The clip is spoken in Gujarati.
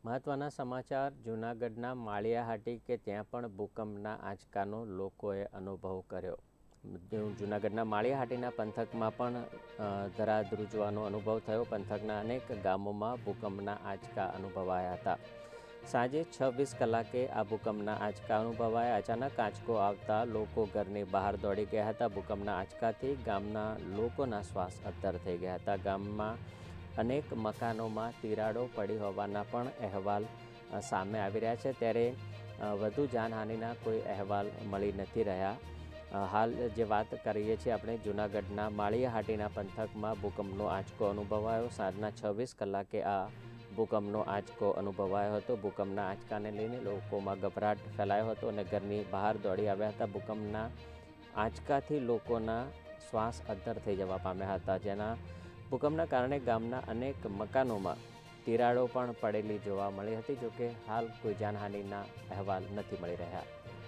મહત્વના સમાચાર જૂનાગઢના માળિયાહાટી કે ત્યાં પણ ભૂકંપના આંચકાનો લોકોએ અનુભવ કર્યો। જૂનાગઢના માળિયાહાટીના પંથકમાં પણ ધરાધ્રુજવાનો અનુભવ થયો। પંથકના અનેક ગામોમાં ભૂકંપના આંચકા અનુભવાયા હતા। સાંજે 6:20 કલાકે આ ભૂકંપના આંચકા અનુભવાયા। અચાનક આંચકો આવતા લોકો ઘરની બહાર દોડી ગયા હતા। ભૂકંપના આંચકાથી ગામના લોકોના શ્વાસ અદ્ધર થઈ ગયા હતા। ગામમાં અનેક મકાનોમાં તિરાડો પડી હોવાના પણ અહેવાલ સામે આવી રહ્યા છે, ત્યારે વધુ જાનહાનિના કોઈ અહેવાલ મળી નથી રહ્યા। હાલ જે વાત કરીએ છીએ આપણે જૂનાગઢના માળિયાહાટીના પંથકમાં ભૂકંપનો આંચકો અનુભવાયો। સાંજના 6:20 કલાકે આ ભૂકંપનો આંચકો અનુભવાયો હતો। ભૂકંપના આંચકાને લઈને લોકોમાં ગભરાટ ફેલાયો હતો અને ઘરની બહાર દોડી આવ્યા હતા। ભૂકંપના આંચકાથી લોકોના શ્વાસ અદ્ધર થઈ જવા પામ્યા હતા। ભૂકંપના કારણે ગામના અનેક મકાનોમાં તિરાડો પણ પડેલી જોવા મળી હતી। જોકે હાલ કોઈ જાનહાનિના અહેવાલ નથી મળી રહ્યા।